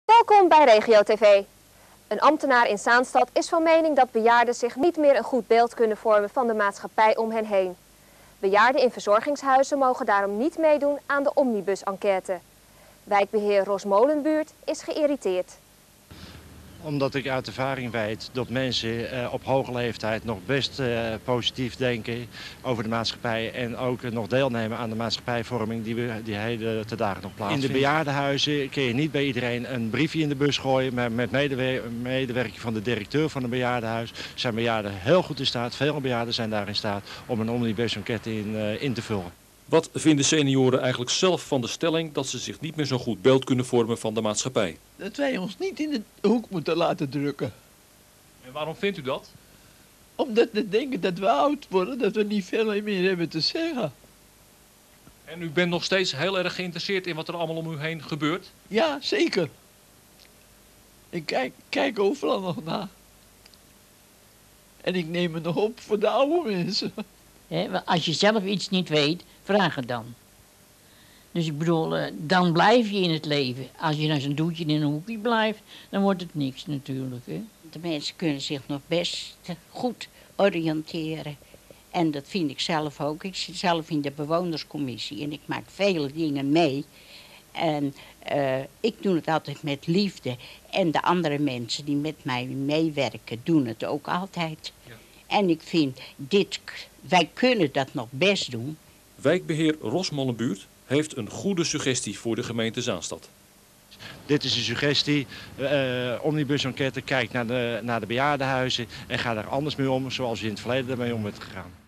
Welkom bij Regio TV. Een ambtenaar in Zaanstad is van mening dat bejaarden zich niet meer een goed beeld kunnen vormen van de maatschappij om hen heen. Bejaarden in verzorgingshuizen mogen daarom niet meedoen aan de omnibus-enquête. Wijkbeheer Rosmolenbuurt is geïrriteerd. Omdat ik uit ervaring weet dat mensen op hoge leeftijd nog best positief denken over de maatschappij. En ook nog deelnemen aan de maatschappijvorming die heden te dagen nog plaatsvindt. In de bejaardenhuizen kun je niet bij iedereen een briefje in de bus gooien. Maar met medewerking van de directeur van een bejaardenhuis zijn bejaarden heel goed in staat. Veel bejaarden zijn daar in staat om een omnibus-enquête in te vullen. Wat vinden senioren eigenlijk zelf van de stelling dat ze zich niet meer zo'n goed beeld kunnen vormen van de maatschappij? Dat wij ons niet in de hoek moeten laten drukken. En waarom vindt u dat? Omdat we denken dat we oud worden, dat we niet veel meer hebben te zeggen. En u bent nog steeds heel erg geïnteresseerd in wat er allemaal om u heen gebeurt? Ja, zeker. Ik kijk overal nog naar. En ik neem het nog op voor de oude mensen. Als je zelf iets niet weet, vraag het dan. Dus ik bedoel, dan blijf je in het leven. Als je naar zo'n doetje in een hoekje blijft, dan wordt het niks natuurlijk. Hè? De mensen kunnen zich nog best goed oriënteren. En dat vind ik zelf ook. Ik zit zelf in de bewonerscommissie en ik maak vele dingen mee. En ik doe het altijd met liefde. En de andere mensen die met mij meewerken, doen het ook altijd. Ja. En ik vind, wij kunnen dat nog best doen. Wijkbeheer Rosmolenbuurt heeft een goede suggestie voor de gemeente Zaanstad. Dit is een suggestie. Omnibus-enquête kijkt naar de bejaardenhuizen en ga daar anders mee om zoals je in het verleden daarmee om bent gegaan.